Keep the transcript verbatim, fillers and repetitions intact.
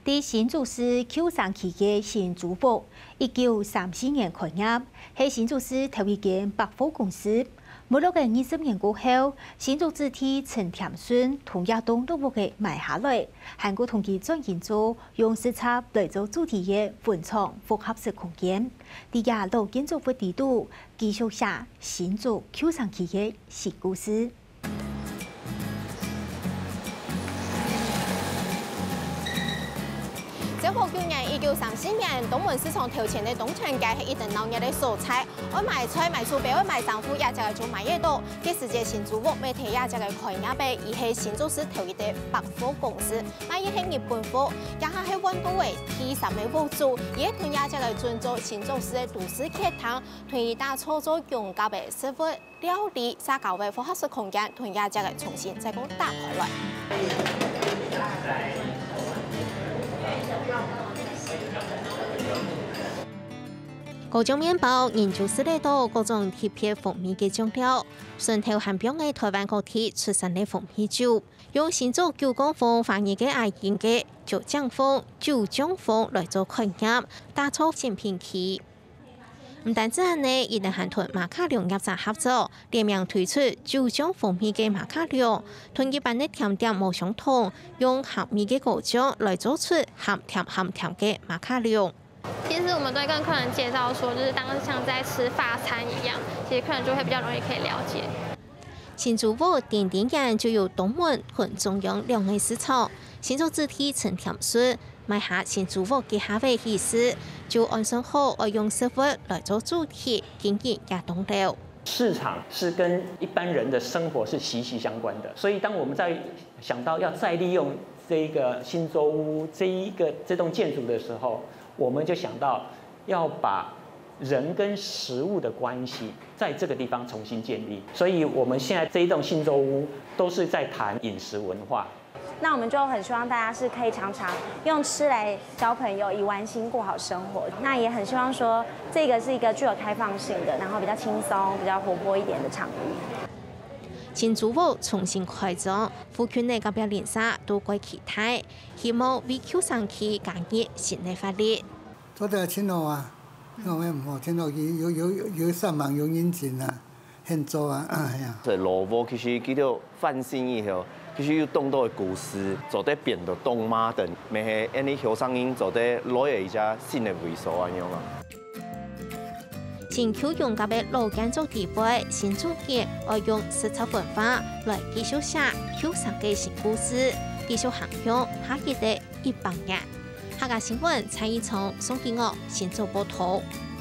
伫新竹市丘上区嘅新竹屋，一九三四年开业，系新竹市头一间百货公司。没落个二十年过后，新竹子弟陈田顺同亚东落屋嘅买下来，韩国同佢转型做用石插来做主题嘅文创复合式空间。伫亚老建筑物地度继续写新竹丘上区嘅新故事。 这个旧年一九三四年，东门市场头前的东泉街是一等老热的蔬菜，我卖菜卖厝边，我卖丈夫也只个做卖嘢多。这世界新竹屋媒体也只个开业呗，伊是新竹市头一的百货公司，那伊是日本货，也下是温都的第三的屋主，伊同也只个专做新竹市的都市客堂，同伊打操作用家的食物料理，沙搞的复合式空间，同也只个重新再讲打开来。 各种面包研究室内多各种特别蜂蜜嘅酱料，顺头含标嘅台湾各地出产嘅蜂蜜酒，用新竹九江风翻译嘅爱言嘅九江风、九江风来做开业，打造新品期。唔单止係呢，亦能和同馬卡龍業者合作，聯名推出九種蜂蜜嘅馬卡龍，同一般嘅甜點冇相同，用鹹味嘅果醬來做出鹹甜鹹甜嘅馬卡龍。 其實我們都會跟客人介紹說，就是當像在吃法餐一樣，其實客人就會比較容易可以了解。 新竹屋點點間就有東門同中央兩個市場，新竹子弟陳田順買下新竹屋嘅下位意思。 就按上好，我用食物来做主题，经营也懂了。 市场是跟一般人的生活是息息相关的，所以当我们在想到要再利用这个新洲屋这一个这栋建筑的时候，我们就想到要把人跟食物的关系在这个地方重新建立。所以我们现在这一栋新洲屋都是在谈饮食文化。 那我们就很希望大家是可以常常用吃来交朋友，以玩心过好生活。那也很希望说，这个是一个具有开放性的，然后比较轻松、比较活泼一点的场域。 新竹屋重新开张，附近的个别连锁都归其他，希望为丘上区加入新的发力。 做得清楚啊，我们唔好清楚有有有有上网有引擎啊，很做啊，哎呀。 这路屋其实叫做翻新以后。 其實要動到嘅故事，做得變到動馬等，咪係安尼後生人做得攞嚟一隻新嘅位數咁樣啊。 新區用家嘅老建築地位，新竹嘅愛用實測文化來繼續寫丘上嘅新故事，繼續行向下一代一百年。下個新聞蔡依聰、宋建岳新竹報道。